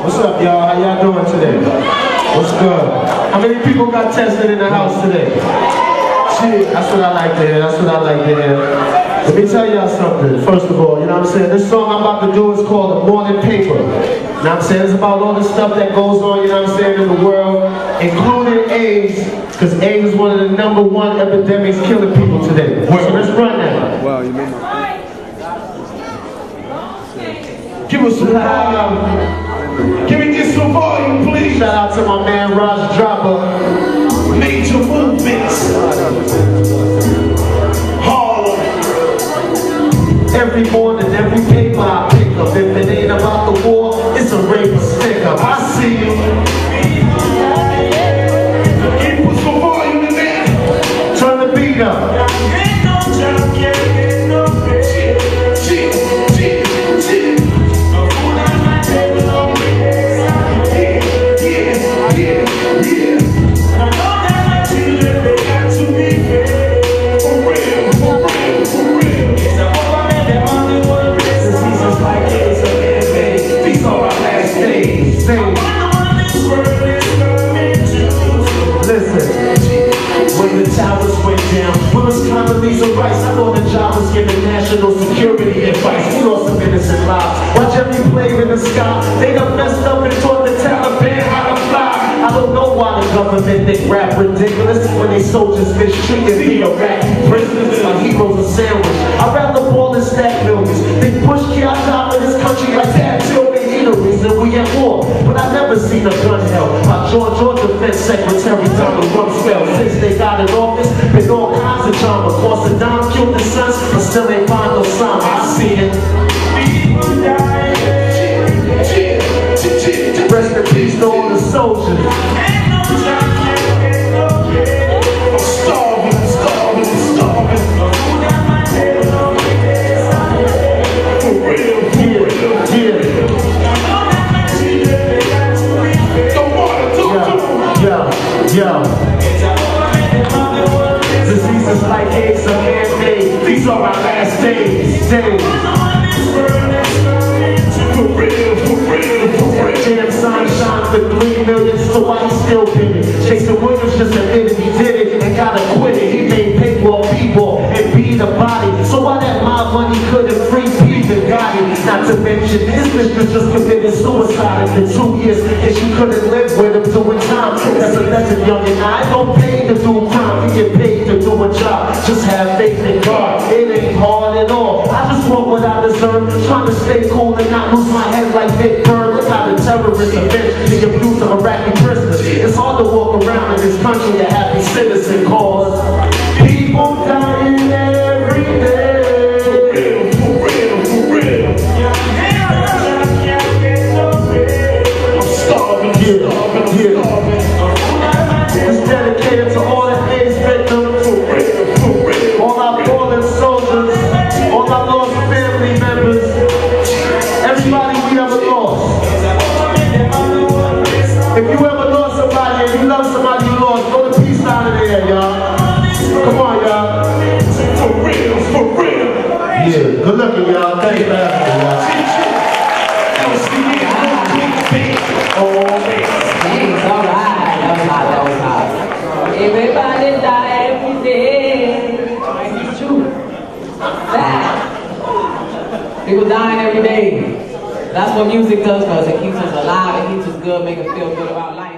What's up, y'all? How y'all doing today? What's good? How many people got tested in the house today? Shit, that's what I like to hear. That's what I like to hear. Let me tell y'all something. First of all, you know what I'm saying? This song I'm about to do is called The Morning Paper. You know what I'm saying? It's about all the stuff that goes on, you know what I'm saying, in the world, including AIDS, because AIDS is one of the #1 epidemics killing people today. So let's run that. Wow, you made my... Give us some volume. Can we get some volume, please? Shout out to my man Raj Dropper. Major movements. Harlem. Every morning, every paper I pick up. If it ain't about the war, it's a rape stick up. I see you. Can you put some volume in there? Turn the beat up. I thought the job was giving national security advice. We lost some innocent lives. Watch every plane in the sky. They done messed up and taught the Taliban how to fly. I don't know why the government think rap ridiculous when they soldiers mistreated the Iraqi prisoners. My heroes a sandwich. I'd rather ball and stack buildings. They push chaos out of this country like that till they eateries and we at war. But I never seen a gun held by Georgia Defense Secretary Donald Rumsfeld. Since they got in office, been all kinds of drama. Cost of Saddam killed his sons, but still ain't find no sign. I see it. People dying. Rest in peace to all the soldiers. I'm starving, starving, starving. For real, for real. Yo. Diseases like AIDS are man-made. These are our last days. For real, for real, for real. Damn sun shines for 3 million, so why he still pinning? Jason Williams just admitted he did it and got acquitted. He made paintball, b-ball, and beat a body. So why that mob money couldn't free Pete and Gotti? Not to mention, his mistress just committed suicide in 2 years, and she couldn't live with him doing time. That's a lesson, young, and I don't pay to do crime. You get paid to do a job. Just have faith in God. It ain't hard at all. I just want what I deserve. Trying to stay cool and not lose my head like Big Bird. Look how the terrorists avenge the abuse of Iraqi prisoners. It's hard to walk around in this country a happy citizen cause people dying every day. For real, for real. I'm starving, starving, starving. It's dedicated to all the AIDS victims, For real. all our fallen soldiers, all our lost family members, everybody we ever lost. If you ever lost somebody and you love somebody you lost, go to peace out of there, y'all. Come on, y'all. For real, for real. Yeah, good looking, y'all. Thank you for having me, y'all. That was hot. Everybody die every day. It's true. That. People dying every day. That's what music does for us. It keeps us alive. It keeps us good, make us feel good about life.